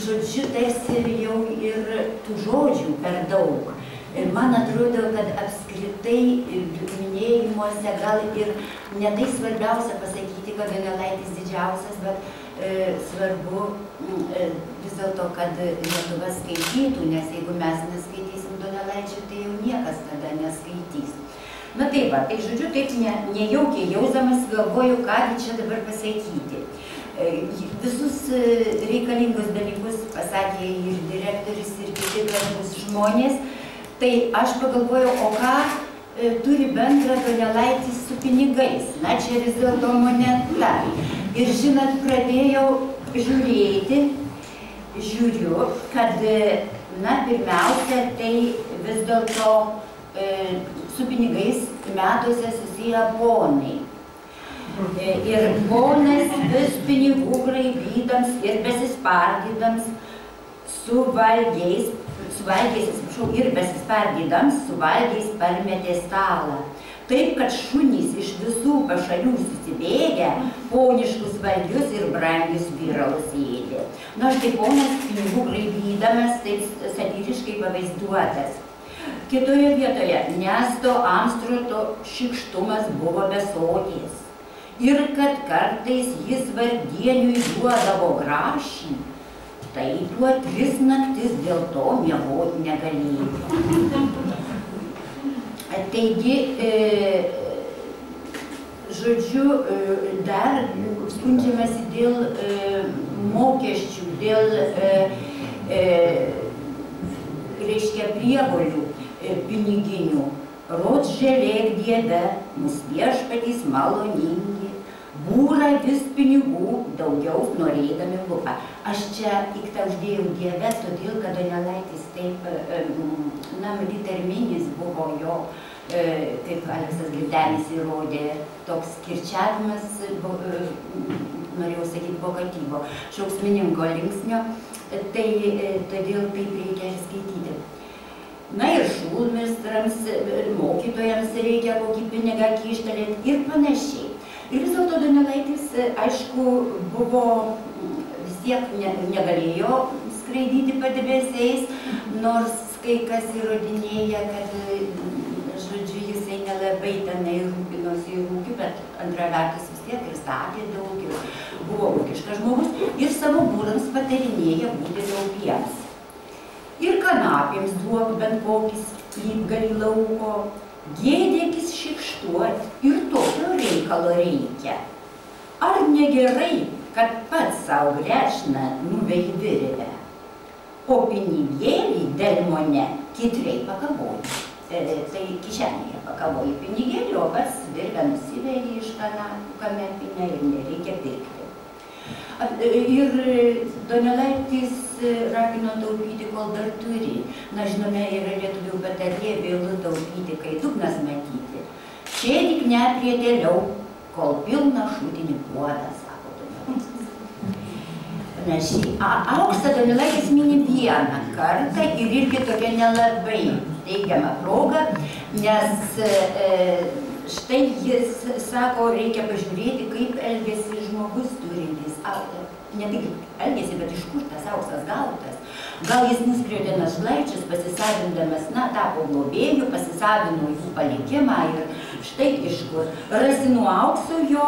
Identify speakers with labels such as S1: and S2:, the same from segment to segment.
S1: žodžiu, tarsi jau ir tų žodžių per daug. Ir man atrodo, kad apskritai minėjimuose gal ir ne tai svarbiausia pasakyti, kad Donelaitis didžiausias, bet svarbu vis dėlto, kad Lietuva skaitytų, nes jeigu mes neskaitysim Donelaičio, tai jau niekas tada neskaitys. Na tai va, tai žodžiu, taip nejaukiai jausdamas galvoju, ką čia dabar pasakyti. Visus reikalingus dalykus pasakė ir direktorius, ir kiti garbūs žmonės. Tai aš pagalvojau, o ką turi bendra Donelaitis su pinigais? Na, čia vis dėlto moneta. Ir žinot, pradėjau žiūriu, kad, na, pirmiausia, tai vis dėlto su pinigais metuose susiję ponai. Ir ponas vis pinigų graibydams ir besispardydams suvalgiais, ir besispardydams suvalgiais parmetė stalą. Taip, kad šunys iš visų pašalių susibėgę, poniškus valgius ir brangius vyralus ėdė. Na, štai ponas pinigų graibydamas taip satyriškai pavaizduotas. Kitoje vietoje Nesto Amstroto šykštumas buvo besotės. Ir kad kartais jis vargdieniui duodavo grašį, tai tuo 3 naktis dėl to miegoti negalėjo. Taigi, žodžiu, dar skundžiamasi dėl mokesčių, dėl, reiškia, prievolių piniginių. Rot želėk Dieve, mus viešpatys maloningi, būra vis pinigų, daugiau norėdami lupa. Aš čia iktą uždėjau Dieve, todėl, kad Donelaitis taip, na, tarminis buvo jo, kaip Aleksas Glidenis įrodė, toks kirčiavimas, norėjau sakyti, vokatyvo, šauksmininko linksnio, tai todėl taip reikia ir skaityti. Na ir šulmestrams, mokytojams reikia kokį pinigą kyštelėti ir panašiai. Ir vis dėlto Donelaitis, aišku, buvo vis tiek negalėjo skraidyti padebesiais, nors kai kas įrodinėja, kad, žodžiu, jisai nelabai tenai rūpinosi ir ūkiu, bet antra vertus vis tiek ir statė daug, ir buvo ūkiškas žmogus, ir savo būrams patarinėja būti taupiems. Ir kanapėms duok bent kokis plytgalį lauko, gėdėkis šykštuot, ir tokio reikalo reikia. Ar negerai, kad pats savo grešną nuvei virvę, o pinigėlį delmone kitriai pakavoji. Tai kišenėje pakavoji pinigėlį, o pats virvę nusiveri iš kanapų kanapinę ir nereikia pirkti. Ir Donelaitis ragino taupyti, kol dar turi. Na, žinome, yra lietuvių patarlė vėlu taupyti, kai dugnas matyti. Sėdik neprietėliau, kol pilna šūtinį puodą, sako Donelaitis. Panašiai. Auksą Donelaitis mini vieną kartą ir irgi tokia nelabai teigiama proga, nes štai jis sako, reikia pažiūrėti, kaip elgėsi žmogus turintis. Ne tik elgėsi, bet iš kur tas auksas gautas. Gal jis nuskriaudė našlaičius, pasisavindamas, na, tapo globėjų, pasisavino jų palikimą ir štai iš kur. Rasinų aukso jo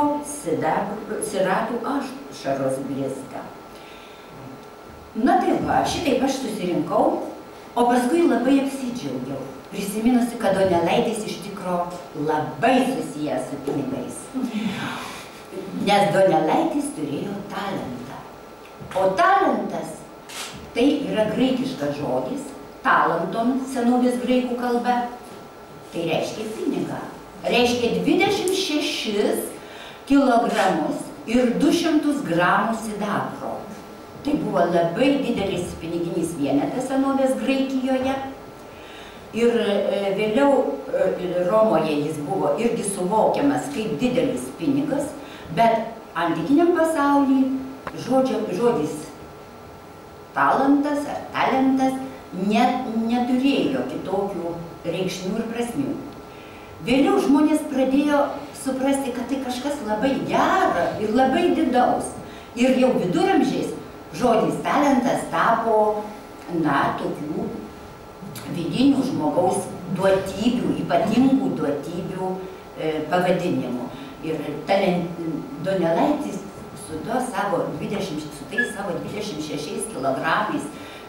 S1: siratų ašaros blizga. Na tai va, šitaip aš susirinkau, o paskui labai apsidžiaugiau, prisiminusi, kad Donelaitis iš tikro labai susijęs su pinigais. Nes Donelaitis turėjo talentą. O talentas tai yra graikiškas žodis, talenton senovės graikų kalba, tai reiškia pinigą. Reiškia 26 kilogramus ir 200 gramų sidabro. Tai buvo labai didelis piniginis vienetas senovės Graikijoje. Ir vėliau Romoje jis buvo irgi suvokiamas kaip didelis pinigas, bet antikiniam pasaulyje žodis talentas ar talentas neturėjo kitokių reikšmių ir prasmių. Vėliau žmonės pradėjo suprasti, kad tai kažkas labai gera ir labai didaus. Ir jau viduramžiais Žodis talentas tapo, na, tokių vidinių žmogaus duotybių, ypatingų duotybių pavadinimu. Ir Donelaitis su tais savo 26 kilogramais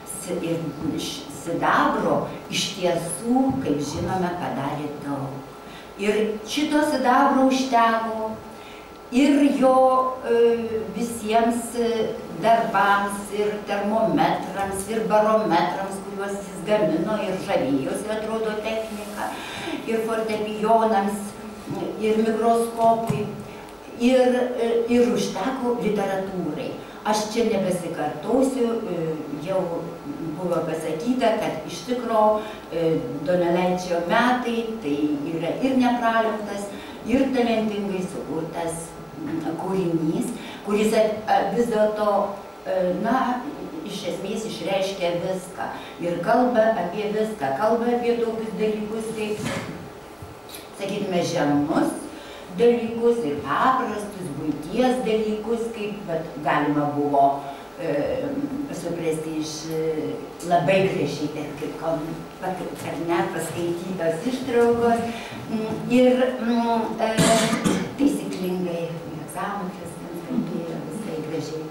S1: sidabro iš tiesų, kaip žinome, padarė daug. Ir šito sidabro užteko ir jo visiems darbams, ir termometrams, ir barometrams, kuriuos jis gamino, ir žavėjosi, atrodo, technika, ir fortepijonams, ir mikroskopui, ir užteko literatūrai. Aš čia nebesikartosiu, jau buvo pasakyta, kad iš tikro Donelaičio metai tai yra ir nepralenktas, ir talentingai sukurtas kūrinys, kuris vis dėlto, na, iš esmės išreiškia viską ir kalba apie viską, kalba apie tokius dalykus kaip, sakytume, žemus dalykus ir paprastus buities dalykus, kaip galima buvo suprasti iš labai gražiai, ar ne, paskaitytos ištraukos ir taisyklingai egzametras kalbėjo visai gražiai.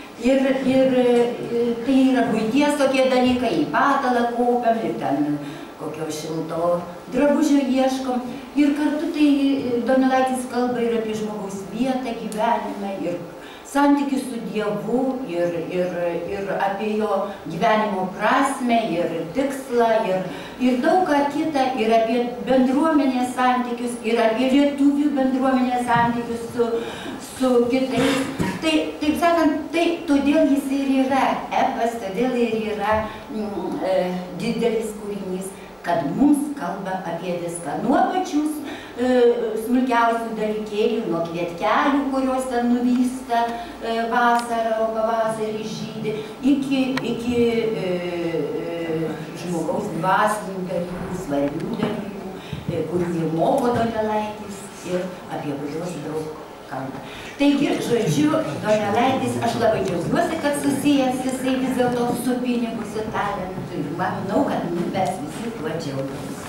S1: Ir tai yra buities tokie dalykai, į patalą kopiam ir ten kokio šilto drabužio ieškom. Ir kartu tai Donelaitis kalba ir apie žmogaus vietą gyvenime, ir santykių su Dievu, ir apie jo gyvenimo prasmę, ir tikslą, ir daug ką kitą, ir apie bendruomenės santykius, ir apie lietuvių bendruomenės santykius su kitais. Tai, taip sakant, todėl jis ir yra epas, todėl ir yra didelis kūrinys, kad mums kalba apie viską. Nuo pačius smulkiausių dalykėlių, nuo kvietkelių, kurios ten nuvysta vasarą, o pavasarį žydi, iki žmogaus dvasinių dalykų, svarbių dalykų, kurių ir moko Donelaitis ir apie kuriuos daug kalba. Taigi, žodžiu, Donelaitis, aš labai džiaugiuosi, kad susijęs jisai vis dėlto su pinigu, su talentu ir manau, kad mes visi tuo džiaugiamės.